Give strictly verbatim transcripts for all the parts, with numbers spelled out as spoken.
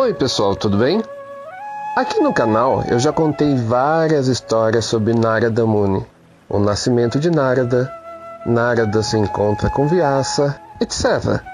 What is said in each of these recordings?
Oi pessoal, tudo bem? Aqui no canal eu já contei várias histórias sobre Narada Muni, o nascimento de Narada, Narada se encontra com Vyasa, etcétera.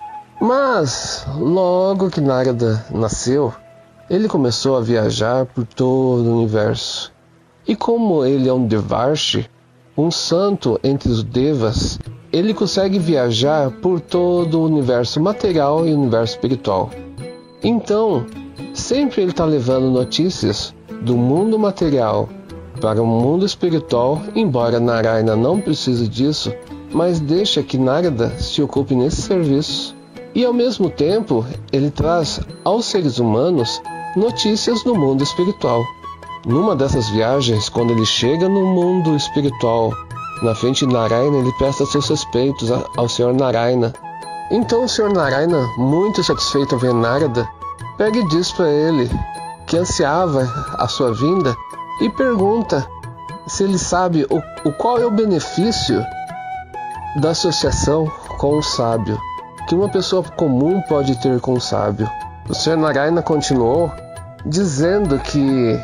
Mas logo que Narada nasceu, ele começou a viajar por todo o universo. E como ele é um Devarshi, um santo entre os Devas, ele consegue viajar por todo o universo material e o universo espiritual. Então, sempre ele está levando notícias do mundo material para o mundo espiritual, embora Narayana não precise disso, mas deixa que Narada se ocupe nesse serviço. E ao mesmo tempo, ele traz aos seres humanos notícias do mundo espiritual. Numa dessas viagens, quando ele chega no mundo espiritual, na frente de Narayana, ele presta seus respeitos ao senhor Narayana. Então o senhor Narayana, muito satisfeito ao ver Narada, pega e diz para ele que ansiava a sua vinda e pergunta se ele sabe o, o qual é o benefício da associação com o sábio, que uma pessoa comum pode ter com o sábio. O senhor Narayana continuou dizendo que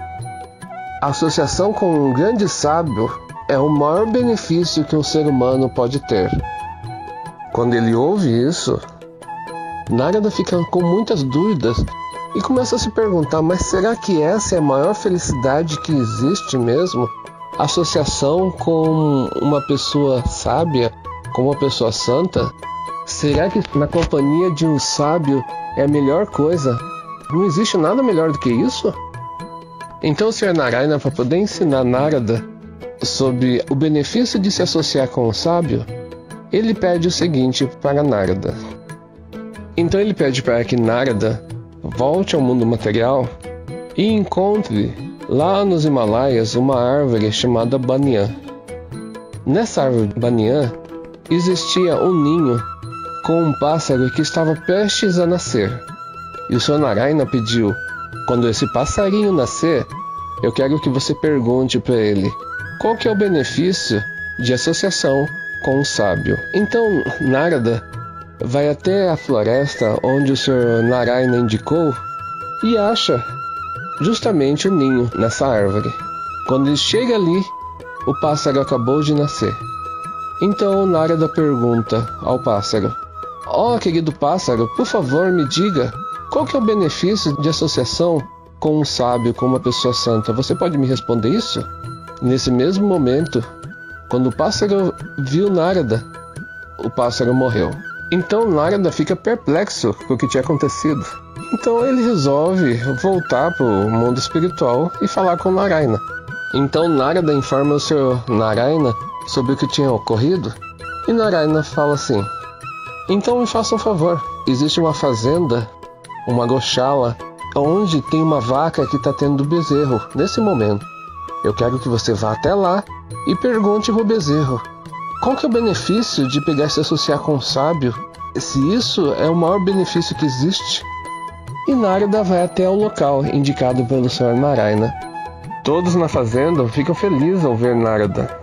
a associação com um grande sábio é o maior benefício que um ser humano pode ter. Quando ele ouve isso, Narada fica com muitas dúvidas e começa a se perguntar, mas será que essa é a maior felicidade que existe mesmo? Associação com uma pessoa sábia, com uma pessoa santa? Será que na companhia de um sábio é a melhor coisa? Não existe nada melhor do que isso? Então o senhor Narayana, para poder ensinar Narada sobre o benefício de se associar com o sábio, ele pede o seguinte para Narada. Então ele pede para que Narada volte ao mundo material e encontre lá nos Himalaias uma árvore chamada Banyan. Nessa árvore Banyan existia um ninho com um pássaro que estava prestes a nascer. E o senhor Narayana pediu, quando esse passarinho nascer, eu quero que você pergunte para ele qual que é o benefício de associação com o sábio. Então Narada vai até a floresta onde o senhor Narayana indicou e acha justamente o ninho nessa árvore. Quando ele chega ali, o pássaro acabou de nascer. Então Narada pergunta ao pássaro: ó, querido pássaro, por favor me diga qual que é o benefício de associação com um sábio, com uma pessoa santa. Você pode me responder isso? Nesse mesmo momento, quando o pássaro viu Narada, o pássaro morreu. Então Narada fica perplexo com o que tinha acontecido. Então ele resolve voltar para o mundo espiritual e falar com Narayana. Então Narada informa o senhor Narayana sobre o que tinha ocorrido. E Narayana fala assim: então me faça um favor, existe uma fazenda, uma goshala, onde tem uma vaca que está tendo bezerro nesse momento. Eu quero que você vá até lá e pergunte para o bezerro qual que é o benefício de pegar e se associar com o sábio, se isso é o maior benefício que existe. E Narada vai até o local indicado pelo senhor Narayana. Todos na fazenda ficam felizes ao ver Narada.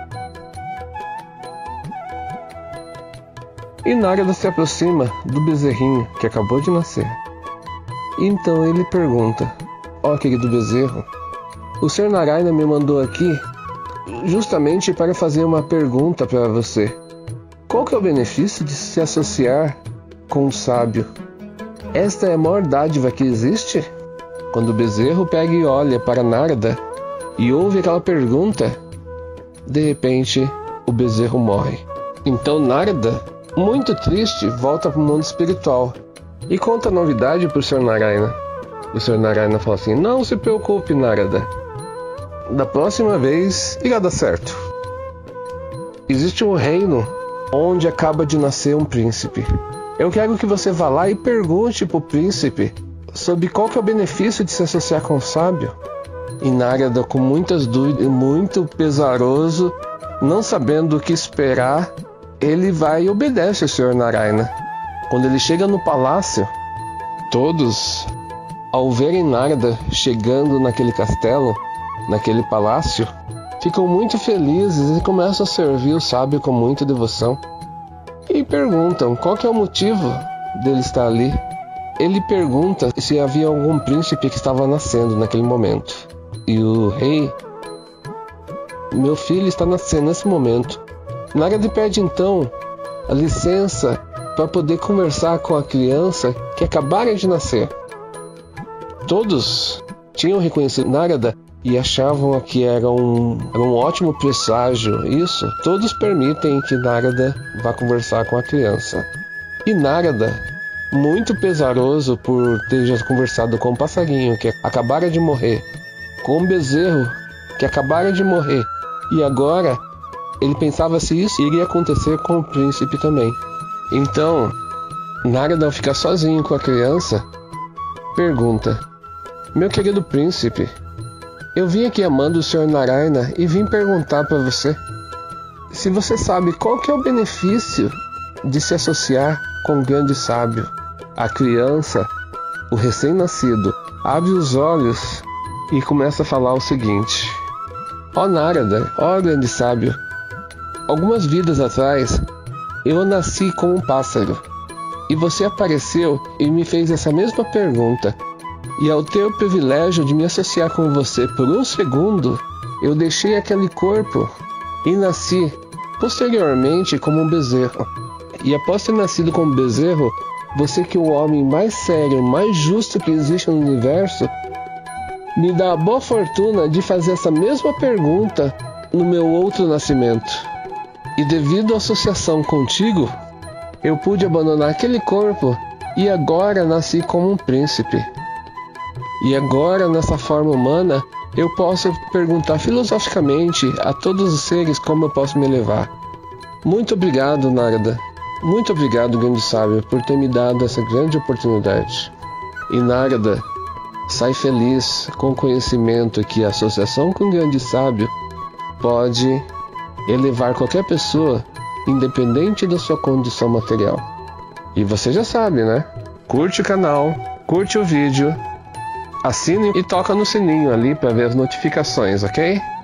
E Narada se aproxima do bezerrinho que acabou de nascer. Então ele pergunta: ó, querido bezerro, o senhor Narayana me mandou aqui justamente para fazer uma pergunta para você. Qual que é o benefício de se associar com um sábio? Esta é a maior dádiva que existe? Quando o bezerro pega e olha para Narada e ouve aquela pergunta, de repente o bezerro morre. Então Narada, muito triste, volta para o mundo espiritual e conta a novidade para o senhor Narayana. O senhor Narayana fala assim: não se preocupe, Narada, da próxima vez irá dar certo. Existe um reino onde acaba de nascer um príncipe. Eu quero que você vá lá e pergunte para o príncipe sobre qual que é o benefício de se associar com o sábio. E Narada, com muitas dúvidas, muito pesaroso, não sabendo o que esperar, ele vai e obedece ao senhor Narayana. Quando ele chega no palácio, todos, ao verem Narada chegando naquele castelo, naquele palácio, ficam muito felizes e começam a servir o sábio com muita devoção. E perguntam qual que é o motivo dele estar ali. ele pergunta se havia algum príncipe que estava nascendo naquele momento. E o rei: meu filho está nascendo nesse momento. Narada pede então a licença para poder conversar com a criança que acabara de nascer. Todos tinham reconhecido Narada e achavam que era um, era um ótimo presságio. Isso, todos permitem que Narada vá conversar com a criança. E Narada, muito pesaroso por ter já conversado com um passarinho que acabara de morrer, com um bezerro que acabara de morrer, e agora ele pensava se isso iria acontecer com o príncipe também. Então, Narada, ao ficar sozinho com a criança, pergunta: meu querido príncipe, eu vim aqui amando o senhor Narayana e vim perguntar para você se você sabe qual que é o benefício de se associar com um grande sábio. A criança, o recém-nascido, abre os olhos e começa a falar o seguinte: ó Narada, ó grande sábio, algumas vidas atrás eu nasci como um pássaro e você apareceu e me fez essa mesma pergunta. E ao ter o privilégio de me associar com você por um segundo, eu deixei aquele corpo e nasci posteriormente como um bezerro. E após ter nascido como bezerro, você, que é o homem mais sério, mais justo que existe no universo, me dá a boa fortuna de fazer essa mesma pergunta no meu outro nascimento. E devido à associação contigo, eu pude abandonar aquele corpo e agora nasci como um príncipe. E agora, nessa forma humana, eu posso perguntar filosoficamente a todos os seres como eu posso me elevar. Muito obrigado, Narada. Muito obrigado, grande sábio, por ter me dado essa grande oportunidade. E Narada sai feliz com o conhecimento que a associação com o grande sábio pode elevar qualquer pessoa, independente da sua condição material. E você já sabe, né? Curte o canal, curte o vídeo, assine e toca no sininho ali para ver as notificações, ok?